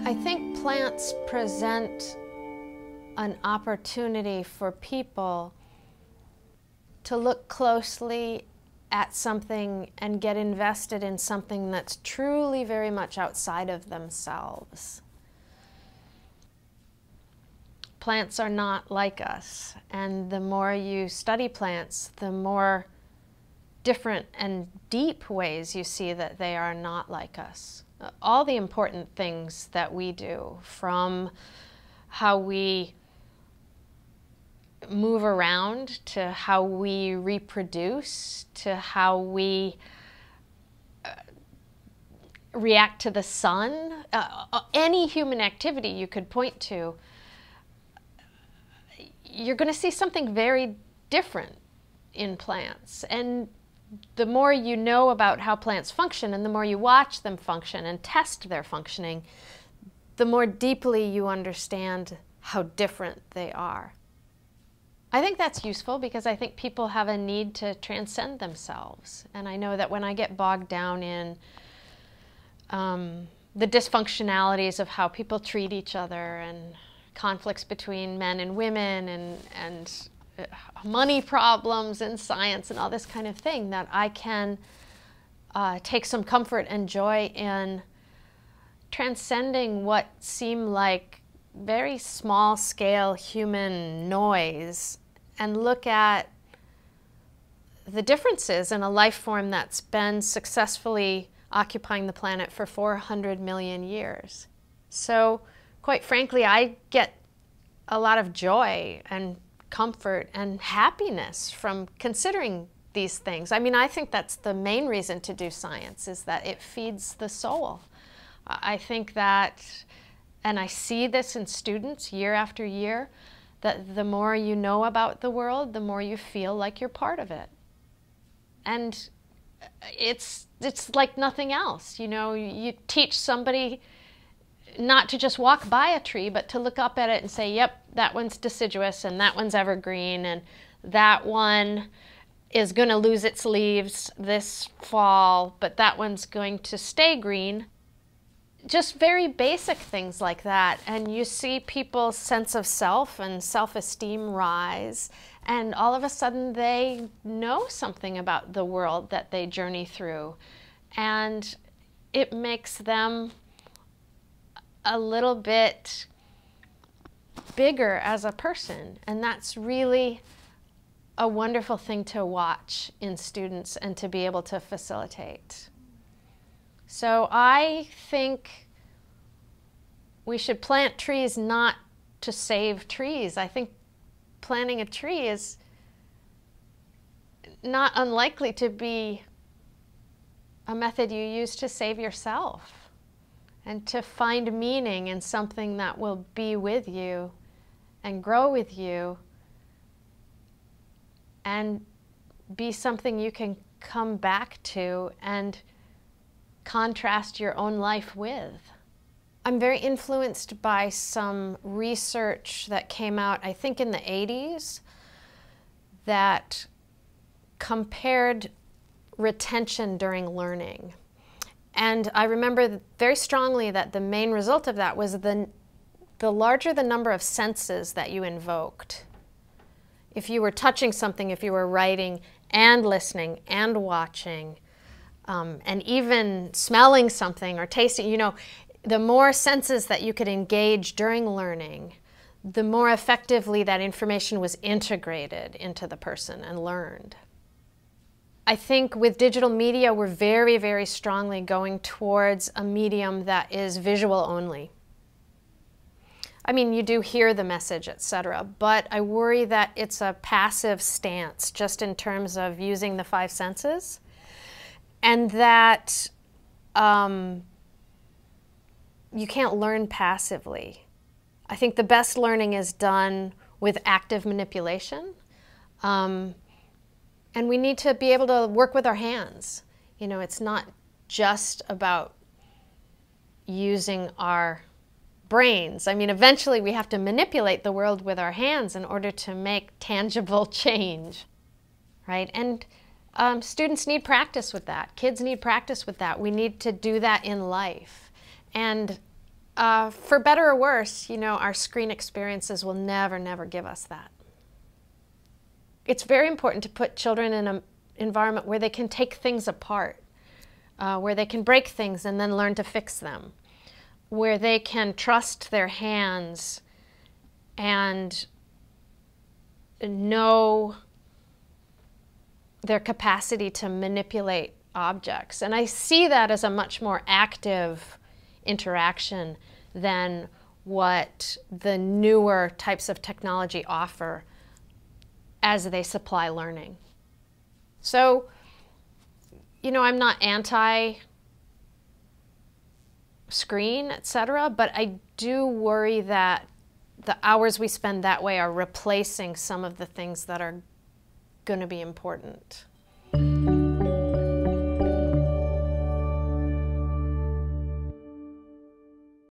I think plants present an opportunity for people to look closely at something and get invested in something that's truly very much outside of themselves. Plants are not like us, and the more you study plants, the more different and deep ways you see that they are not like us. All the important things that we do, from how we move around to how we reproduce to how we react to the sun, any human activity you could point to, you're going to see something very different in plants. And the more you know about how plants function and the more you watch them function and test their functioning, the more deeply you understand how different they are. I think that's useful because I think people have a need to transcend themselves. And I know that when I get bogged down in the dysfunctionalities of how people treat each other and conflicts between men and women and money problems in science and all this kind of thing, that I can take some comfort and joy in transcending what seem like very small-scale human noise and look at the differences in a life form that's been successfully occupying the planet for 400 million years. So, quite frankly, I get a lot of joy and comfort and happiness from considering these things. I mean, I think that's the main reason to do science, is that it feeds the soul. I think that, and I see this in students year after year, that the more you know about the world, the more you feel like you're part of it. And it's like nothing else. You know, you teach somebody not to just walk by a tree, but to look up at it and say, yep, that one's deciduous and that one's evergreen and that one is going to lose its leaves this fall, but that one's going to stay green. Just very basic things like that. And you see people's sense of self and self-esteem rise, and all of a sudden they know something about the world that they journey through. And it makes them a little bit bigger as a person. And that's really a wonderful thing to watch in students and to be able to facilitate. So I think we should plant trees not to save trees. I think planting a tree is not unlikely to be a method you use to save yourself and to find meaning in something that will be with you and grow with you and be something you can come back to and contrast your own life with. I'm very influenced by some research that came out, I think in the 80s, that compared retention during learning. And I remember very strongly that the main result of that was the larger the number of senses that you invoked. If you were touching something, if you were writing and listening and watching, and even smelling something or tasting, you know, the more senses that you could engage during learning, the more effectively that information was integrated into the person and learned. I think with digital media, we're very, very strongly going towards a medium that is visual only. I mean, you do hear the message, etc., but I worry that it's a passive stance just in terms of using the 5 senses, and that you can't learn passively. I think the best learning is done with active manipulation. And we need to be able to work with our hands. You know, it's not just about using our brains. I mean, eventually we have to manipulate the world with our hands in order to make tangible change, right? And students need practice with that. Kids need practice with that. We need to do that in life. And for better or worse, you know, our screen experiences will never, never give us that. It's very important to put children in an environment where they can take things apart, where they can break things and then learn to fix them, where they can trust their hands and know their capacity to manipulate objects. And I see that as a much more active interaction than what the newer types of technology offer as they supply learning. So, you know, I'm not anti-screen, etc., but I do worry that the hours we spend that way are replacing some of the things that are going to be important.